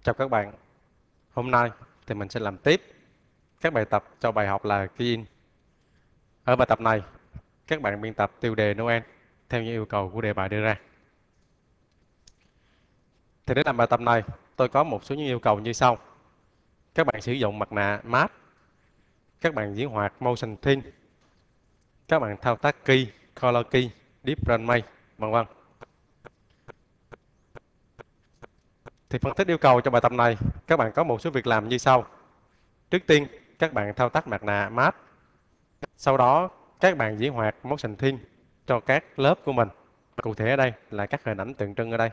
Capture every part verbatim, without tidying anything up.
Chào các bạn, hôm nay thì mình sẽ làm tiếp các bài tập cho bài học là key in. Ở bài tập này, các bạn biên tập tiêu đề Noel theo những yêu cầu của đề bài đưa ra. Thì để làm bài tập này, tôi có một số những yêu cầu như sau. Các bạn sử dụng mặt nạ mask, các bạn diễn hoạt motion thin, các bạn thao tác key, color key, deep run make, vân vân. Thì phân tích yêu cầu cho bài tập này, các bạn có một số việc làm như sau. Trước tiên, các bạn thao tác mặt nạ mask. Sau đó, các bạn diễn hoạt motion thin cho các lớp của mình. Cụ thể ở đây là các hình ảnh tượng trưng ở đây.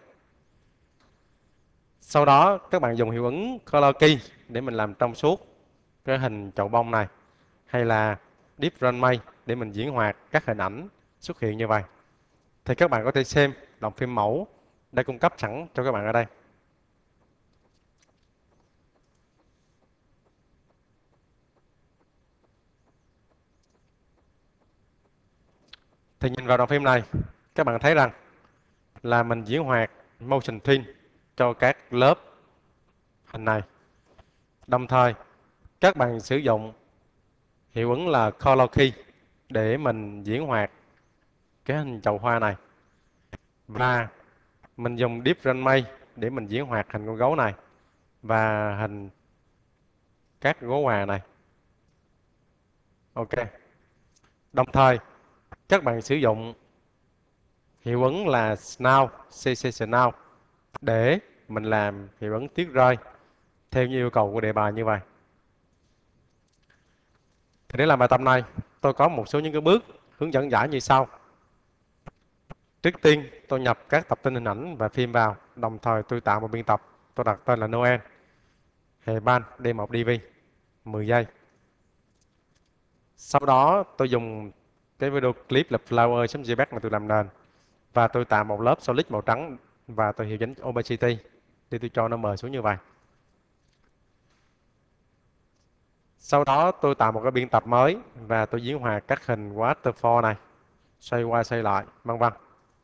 Sau đó, các bạn dùng hiệu ứng Color Key để mình làm trong suốt cái hình chậu bông này. Hay là Deep Run Make để mình diễn hoạt các hình ảnh xuất hiện như vậy. Thì các bạn có thể xem đoạn phim mẫu đã cung cấp sẵn cho các bạn ở đây. Thì nhìn vào đoạn phim này, các bạn thấy rằng là mình diễn hoạt motion thin cho các lớp hình này. Đồng thời, các bạn sử dụng hiệu ứng là Color Key để mình diễn hoạt cái hình chậu hoa này. Và mình dùng Deep Run Make để mình diễn hoạt hình con gấu này và hình các gấu quà này. Ok. Đồng thời, các bạn sử dụng hiệu ứng là Snow, xê xê Snow để mình làm hiệu ứng tuyết rơi theo như yêu cầu của đề bài như vậy. Thì để làm bài tập này, tôi có một số những cái bước hướng dẫn giải như sau. Trước tiên, tôi nhập các tập tin hình ảnh và phim vào, đồng thời tôi tạo một biên tập, tôi đặt tên là Noel, hệ ban D một D V, mười giây. Sau đó, tôi dùng cái video clip là flower.jpg mà tôi làm nền và tôi tạo một lớp solid màu trắng và tôi hiệu chỉnh opacity để tôi cho nó mờ xuống như vậy. Sau đó, tôi tạo một cái biên tập mới và tôi diễn hòa các hình waterfall này, xoay qua xoay lại, vân vân.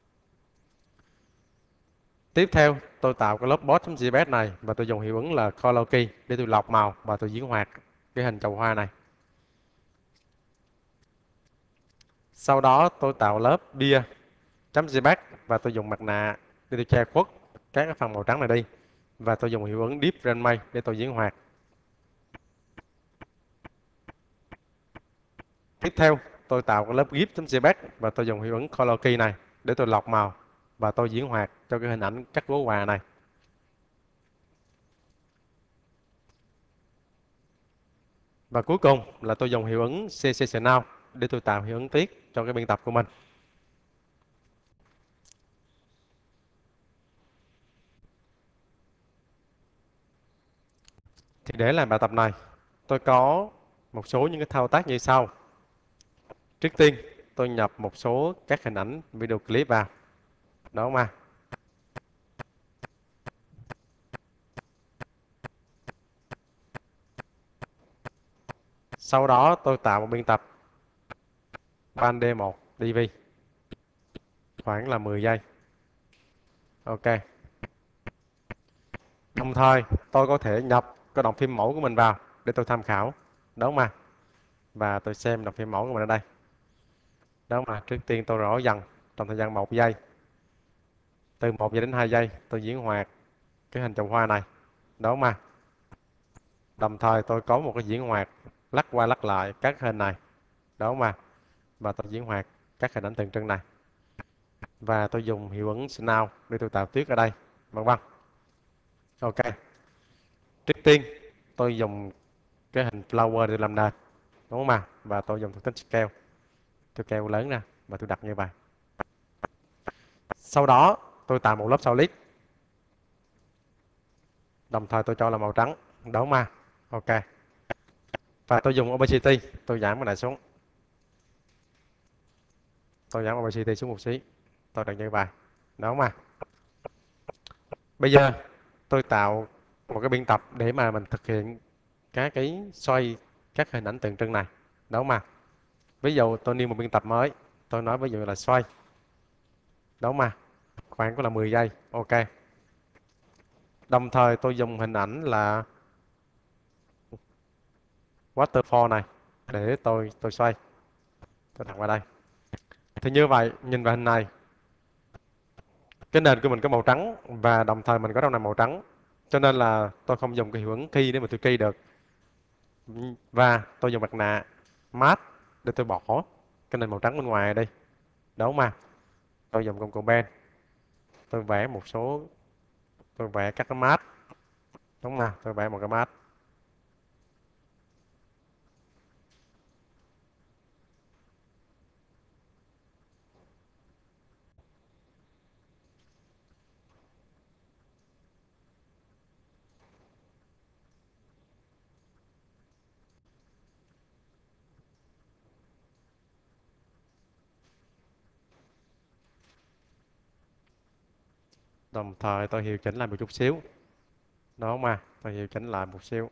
Tiếp theo, tôi tạo cái lớp boss.jpg này và tôi dùng hiệu ứng là color key để tôi lọc màu và tôi diễn hoạt cái hình chậu hoa này. Sau đó, tôi tạo lớp beer.jpg và tôi dùng mặt nạ để tôi che khuất các cái phần màu trắng này đi và tôi dùng hiệu ứng Deep Run Make để tôi diễn hoạt. Tiếp theo, tôi tạo cái lớp gif.jpg và tôi dùng hiệu ứng color key này để tôi lọc màu và tôi diễn hoạt cho cái hình ảnh các gấu quà này. Và cuối cùng là tôi dùng hiệu ứng xê xê Now để tôi tạo hiệu ứng tiết cho cái biên tập của mình. Thì để làm bài tập này, tôi có một số những cái thao tác như sau. Trước tiên, tôi nhập một số các hình ảnh video clip vào. Đó mà. Sau đó tôi tạo một biên tập ban D một D V khoảng là mười giây. Ok. Đồng thời, tôi có thể nhập cái đoạn phim mẫu của mình vào để tôi tham khảo. Đó mà. Và tôi xem đoạn phim mẫu của mình ở đây. Đó mà, trước tiên tôi rõ dần trong thời gian một giây. Từ một giây đến hai giây, tôi diễn hoạt cái hình trồng hoa này. Đó mà. Đồng thời tôi có một cái diễn hoạt lắc qua lắc lại các hình này. Đó mà. Và tôi diễn hoạt các hình ảnh tượng trưng này. Và tôi dùng hiệu ứng Snow để tôi tạo tuyết ở đây, vân vân. Ok. Trước tiên, tôi dùng cái hình flower để làm nền. Đúng không ạ? Và tôi dùng thuộc tính scale. Tôi kéo lớn ra và tôi đặt như vậy. Sau đó, tôi tạo một lớp solid. Đồng thời tôi cho là màu trắng. Đúng mà. Ok. Và tôi dùng opacity, tôi giảm cái này xuống. Tôi giảm opacity xuống một xí. Tôi đặt như vậy. Đúng mà. Bây giờ, tôi tạo một cái biên tập để mà mình thực hiện các cái xoay các hình ảnh tượng trưng này. Đúng mà. Ví dụ tôi nêu một biên tập mới. Tôi nói ví dụ là xoay. Đúng mà. Khoảng có là mười giây. Ok. Đồng thời tôi dùng hình ảnh là waterfall này để tôi tôi xoay, tôi đặt vào đây. Thì như vậy, nhìn vào hình này, cái nền của mình có màu trắng và đồng thời mình có trong này màu trắng. Cho nên là tôi không dùng cái hiệu ứng key để mà tôi key được. Và tôi dùng mặt nạ mask để tôi bỏ cái nền màu trắng bên ngoài đi. Đúng mà. Tôi dùng công cụ pen. Tôi vẽ một số, tôi vẽ các cái mask. Đúng mà, tôi vẽ một cái mask. Đồng thời tôi hiệu chỉnh lại một chút xíu. Đúng mà, tôi hiệu chỉnh lại một xíu.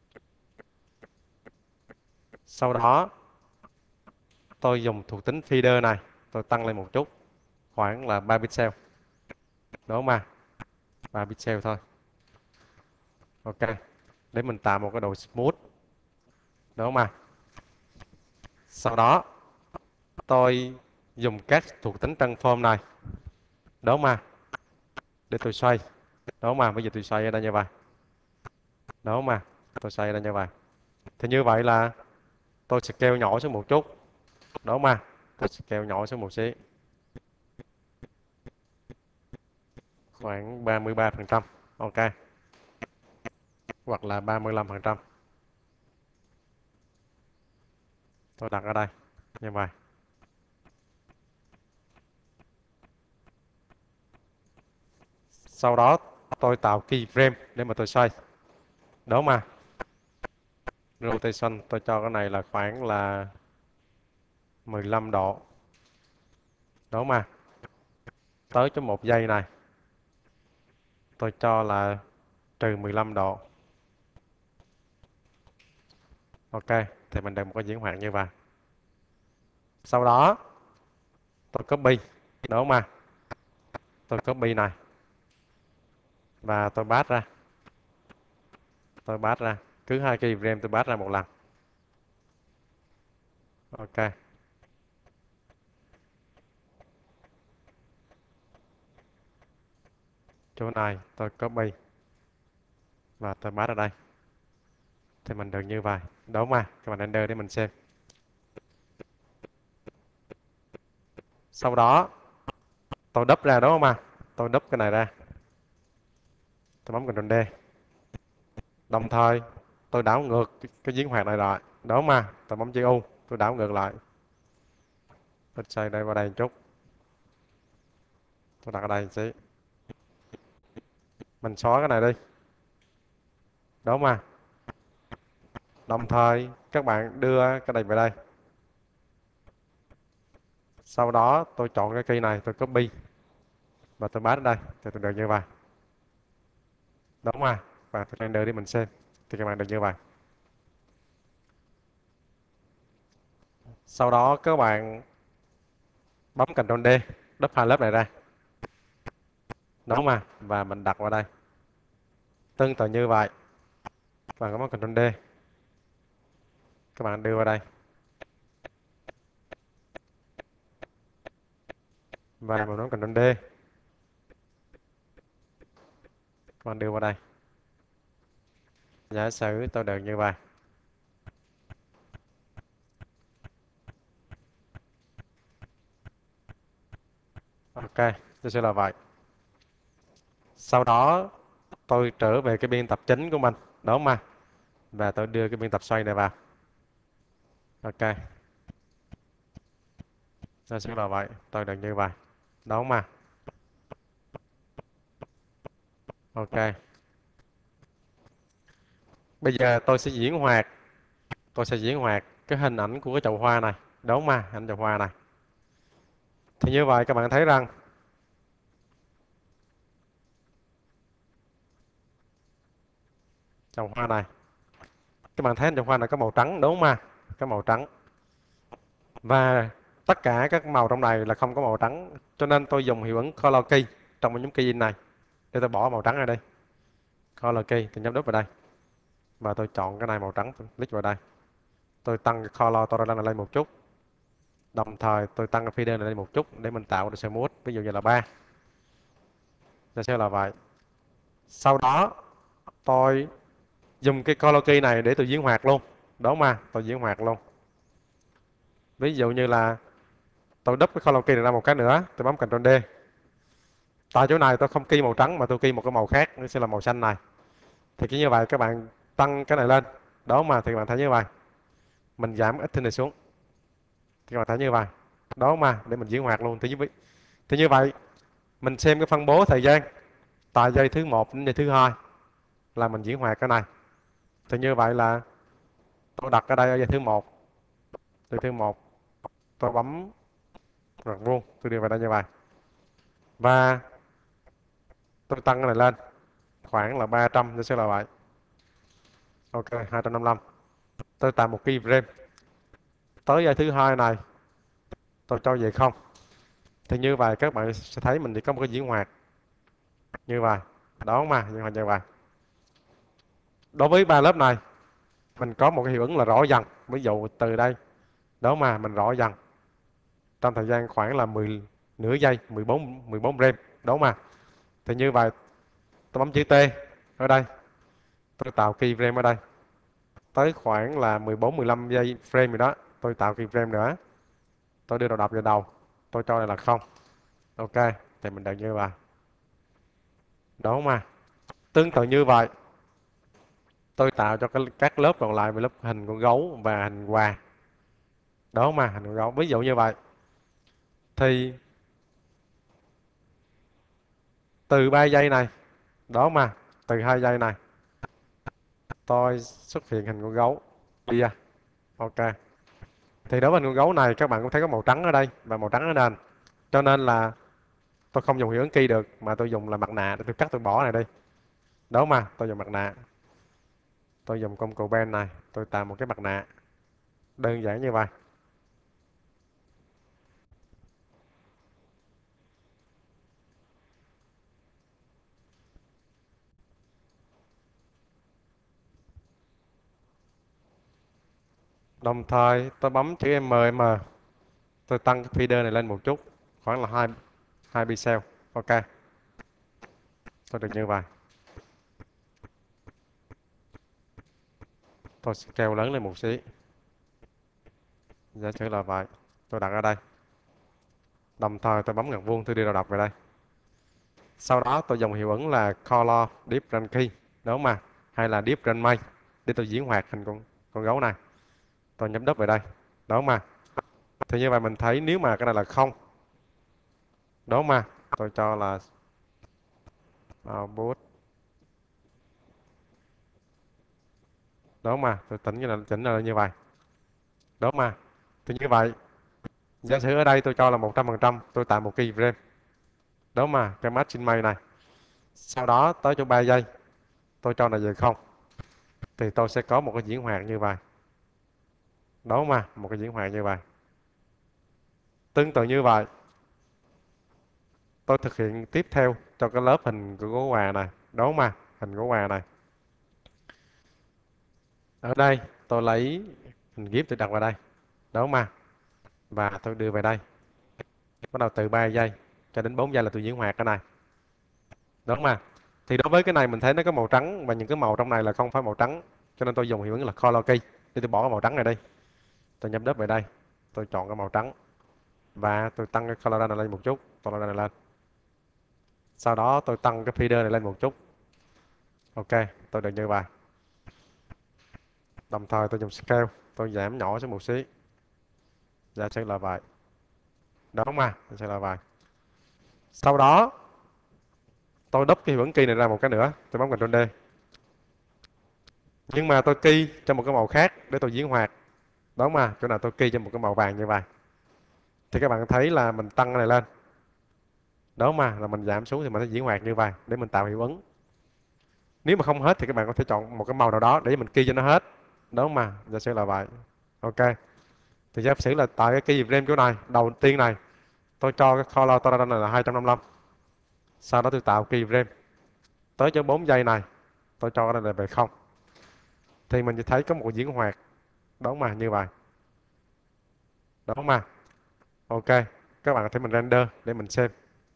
Sau đó, tôi dùng thuộc tính feeder này, tôi tăng lên một chút, khoảng là ba pixel. Đúng mà, ba pixel thôi. Ok, để mình tạo một cái độ smooth. Đúng mà. Sau đó, tôi dùng các thuộc tính transform này. Đúng mà, để tôi xoay. Đúng mà, bây giờ tôi xoay ở đây như vậy. Đúng mà, tôi xoay ở đây như vậy. Thì như vậy là tôi sẽ scale nhỏ xuống một chút. Đúng mà, tôi sẽ scale nhỏ xuống một xí. Khoảng ba mươi ba phần trăm. Ok, hoặc là ba mươi lăm phần trăm. Tôi đặt ở đây như vậy. Sau đó tôi tạo keyframe để mà tôi xoay. Đúng mà, rotation tôi cho cái này là khoảng là mười lăm độ. Đúng mà, tới cho một giây này tôi cho là trừ mười lăm độ. Ok, thì mình được một cái diễn hoạt như vậy. Sau đó tôi copy. Đúng mà, tôi copy này và tôi paste ra. Tôi paste ra, cứ hai keyframe tôi paste ra một lần. Ok, chỗ này tôi copy và tôi paste ở đây. Thì mình được như vậy. Đúng mà, các bạn render để mình xem. Sau đó tôi đúp ra, đúng không ạ? Tôi đúp cái này ra, tôi bấm Ctrl D. Đồng thời tôi đảo ngược cái, cái diễn hoạt này lại, đúng không ạ? Tôi bấm chữ U, tôi đảo ngược lại. Tôi xoay đây qua đây một chút, tôi đặt ở đây một xí. Mình xóa cái này đi, đúng không ạ? Đồng thời các bạn đưa cái này về đây. Sau đó tôi chọn cái key này, tôi copy và tôi paste ở đây, thì tôi được như vậy. Đúng không ạ? Và tôi render để mình xem, thì các bạn được như vậy. Sau đó các bạn bấm Ctrl D, đắp hai lớp này ra. Đúng không ạ? Và mình đặt vào đây. Tương tự như vậy. Các bạn bấm Ctrl D. Các bạn đưa vào đây. Và mình bấm Ctrl D. Các bạn đưa vào đây. Giả sử tôi được như vậy. Ok, tôi sẽ là vậy. Sau đó tôi trở về cái biên tập chính của mình. Đúng không ạ? Và tôi đưa cái biên tập xoay này vào. Ok, nó sẽ là vậy. Tôi được như vậy. Đúng không ạ? Ok. Bây giờ tôi sẽ diễn hoạt. Tôi sẽ diễn hoạt cái hình ảnh của cái chậu hoa này. Đúng không ạ? Hình chậu hoa này. Thì như vậy các bạn thấy rằng chậu hoa này, các bạn thấy hình chậu hoa này có màu trắng, đúng không ạ? Có màu trắng. Và tất cả các màu trong này là không có màu trắng. Cho nên tôi dùng hiệu ứng Color Key trong nhóm key in này để tôi bỏ màu trắng ra đây. color key, tôi nhấp đúp vào đây và tôi chọn cái này màu trắng, tôi click vào đây. Tôi tăng cái color tolerance này lên một chút. Đồng thời tôi tăng cái feeder này lên một chút để mình tạo được smooth, ví dụ như là ba. Nó sẽ là vậy. Sau đó tôi dùng cái color key này để tôi diễn hoạt luôn. Đó mà, tôi diễn hoạt luôn. Ví dụ như là tôi đúp cái color key này ra một cái nữa, tôi bấm Ctrl D. Tại chỗ này tôi không key màu trắng mà tôi key một cái màu khác, nó sẽ là màu xanh này. Thì cứ như vậy các bạn tăng cái này lên. Đó mà, thì các bạn thấy như vậy. Mình giảm ít thứ này xuống. Thì các bạn thấy như vậy. Đó mà, để mình diễn hoạt luôn. Thì như vậy, thì như vậy mình xem cái phân bố thời gian tại giây thứ một đến giây thứ hai là mình diễn hoạt cái này. Thì như vậy là tôi đặt ở đây ở giây thứ một. Giây thứ một tôi bấm ngoặc vuông, tôi đưa vào đây như vậy. Và tôi tăng cái này lên khoảng là ba trăm, nó sẽ là vậy. Ok, hai trăm năm mươi lăm. Tôi tạo một keyframe. Tới giây thứ hai này tôi cho về không. Thì như vậy các bạn sẽ thấy mình chỉ có một cái diễn hoạt như vậy. Đó mà, diễn hoạt như vậy. Đối với ba lớp này mình có một cái hiệu ứng là rõ dần. Ví dụ từ đây, đó mà mình rõ dần trong thời gian khoảng là mười nửa giây, mười bốn mười bốn frame. Đó mà. Thì như vậy tôi bấm chữ T ở đây, tôi tạo keyframe ở đây tới khoảng là mười bốn mười lăm giây frame rồi đó, tôi tạo keyframe nữa, tôi đưa đầu đọc vào đầu, tôi cho đây là không. Ok, thì mình đợi như vậy. Đó mà. Tương tự như vậy tôi tạo cho cái, các lớp còn lại về lớp hình con gấu và hình quà. Đó mà, hình con gấu ví dụ như vậy. Thì từ ba giây này, đó mà, từ hai giây này tôi xuất hiện hình con gấu đi ra. Ok, thì đối với hình con gấu này các bạn cũng thấy có màu trắng ở đây và màu trắng ở nền, cho nên là tôi không dùng hiệu ứng key được mà tôi dùng là mặt nạ để tôi cắt, tôi bỏ này đi. Đó mà, tôi dùng mặt nạ, tôi dùng công cụ pen này, tôi tạo một cái mặt nạ đơn giản như vậy. Đồng thời tôi bấm chữ M M, tôi tăng cái feeder này lên một chút, khoảng là hai hai pixel. Ok, tôi được như vậy. Tôi scale lớn lên một xí, giả sử là vậy, tôi đặt ở đây. Đồng thời tôi bấm ngoặc vuông, tôi đi đầu đọc về đây. Sau đó tôi dùng hiệu ứng là Color Different Key, đúng mà, hay là Different Main để tôi diễn hoạt hình con con gấu này. Tôi nhấp đúp về đây, đúng mà. Thì như vậy mình thấy nếu mà cái này là không, đúng mà, tôi cho là output, đúng mà, tôi chỉnh như là chỉnh là như vậy, đúng mà. Thì như vậy giả sử ở đây tôi cho là một trăm phần trăm, tôi tạo một keyframe, đúng mà, cái matching main này. Sau đó tới chỗ ba giây tôi cho là về không, thì tôi sẽ có một cái diễn hoạt như vậy. Đó mà, một cái diễn hoạt như vậy. Tương tự như vậy tôi thực hiện tiếp theo cho cái lớp hình của gấu quà này. Đó mà, hình gấu quà này. Ở đây tôi lấy hình ghép tôi đặt vào đây. Đó mà, và tôi đưa về đây. Bắt đầu từ ba giây cho đến bốn giây là tôi diễn hoạt cái này. Đó mà. Thì đối với cái này mình thấy nó có màu trắng và những cái màu trong này là không phải màu trắng, cho nên tôi dùng hiệu ứng là color key để tôi bỏ cái màu trắng này đi. Tôi nhấp đúp về đây, tôi chọn cái màu trắng và tôi tăng cái color này lên một chút, color này lên. Sau đó tôi tăng cái feeder này lên một chút. Ok, tôi được như vậy. Đồng thời tôi dùng scale, tôi giảm nhỏ xuống một xí. Giả sử là vậy. Đó mà, sẽ là vậy. Sau đó tôi đúp cái hiệu ứng key này ra một cái nữa, tôi bấm Ctrl D. Nhưng mà tôi key cho một cái màu khác để tôi diễn hoạt. Đó mà, chỗ nào tôi key cho một cái màu vàng như vậy. Thì các bạn thấy là mình tăng cái này lên. Đó mà, là mình giảm xuống thì mình sẽ diễn hoạt như vậy để mình tạo hiệu ứng. Nếu mà không hết thì các bạn có thể chọn một cái màu nào đó để mình key cho nó hết. Đó mà, giả sử là vậy. Ok. Thì giả sử là tại cái keyframe chỗ này, đầu tiên này, tôi cho cái color tolerance này là hai trăm năm mươi lăm. Sau đó tôi tạo keyframe tới cho bốn giây này, tôi cho cái này là về không, thì mình sẽ thấy có một diễn hoạt, đúng mà, như vậy, đúng mà. Ok, các bạn có thể mình render để mình xem.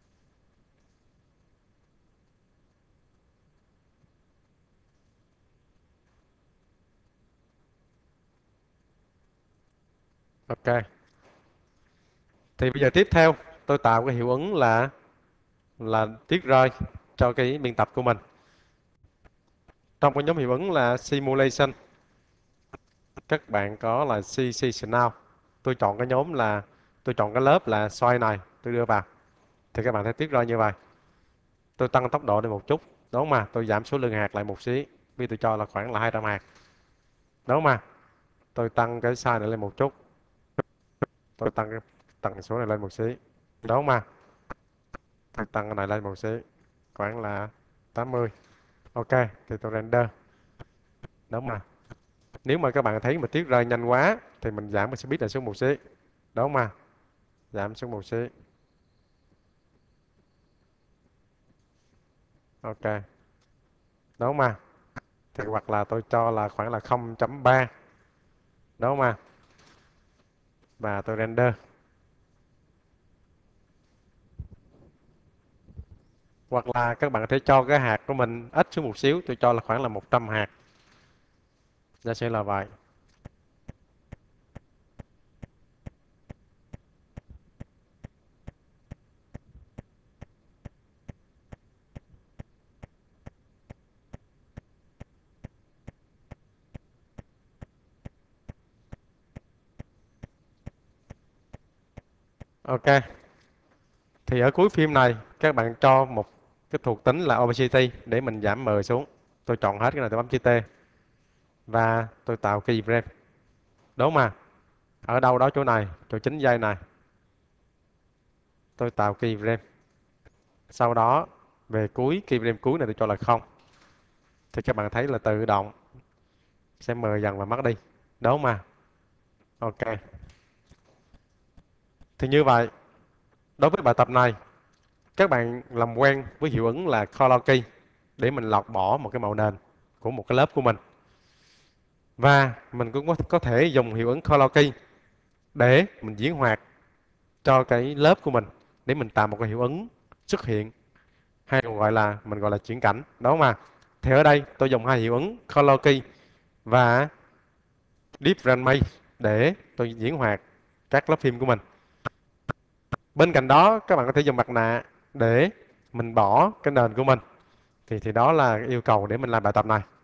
Ok, thì bây giờ tiếp theo tôi tạo cái hiệu ứng là là tuyết rơi cho cái biên tập của mình. Trong cái nhóm hiệu ứng là simulation, các bạn có là C seasonal. Tôi chọn cái nhóm là tôi chọn cái lớp là xoay này, tôi đưa vào thì các bạn thấy tuyết rơi như vậy. Tôi tăng tốc độ lên một chút, đúng mà, tôi giảm số lượng hạt lại một xí, vì tôi cho là khoảng là hai trăm hạt, đúng mà. Tôi tăng cái size này lên một chút, tôi tăng cái tần số này lên một xí, đúng mà. Tôi tăng cái này lên một xí, khoảng là tám mươi. Ok, thì tôi render, đúng mà. Nếu mà các bạn thấy mà tuyết rơi nhanh quá thì mình giảm cái speed này xuống một xí, đúng mà, giảm xuống một xí. Ok, đúng mà. Thì hoặc là tôi cho là khoảng là không chấm ba, đúng mà, và tôi render. Hoặc là các bạn có thể cho cái hạt của mình ít xuống một xíu, tôi cho là khoảng là một trăm hạt, nó sẽ là vậy. Ok, thì ở cuối phim này các bạn cho một cái thuộc tính là opacity để mình giảm mờ xuống. Tôi chọn hết cái này, tôi bấm chữ T và tôi tạo keyframe, đúng mà. Ở đâu đó chỗ này, chỗ chín giây này, tôi tạo keyframe. Sau đó về cuối keyframe cuối này tôi cho là không, thì các bạn thấy là tự động sẽ mờ dần và mất đi, đúng mà. Ok, thì như vậy đối với bài tập này các bạn làm quen với hiệu ứng là color key để mình lọc bỏ một cái màu nền của một cái lớp của mình, và mình cũng có, có thể dùng hiệu ứng color key để mình diễn hoạt cho cái lớp của mình để mình tạo một cái hiệu ứng xuất hiện, hay còn gọi là mình gọi là chuyển cảnh, đúng không ạ? Thì ở đây tôi dùng hai hiệu ứng color key và different maze để tôi diễn hoạt các lớp phim của mình. Bên cạnh đó các bạn có thể dùng mặt nạ để mình bỏ cái nền của mình, thì thì đó là yêu cầu để mình làm bài tập này.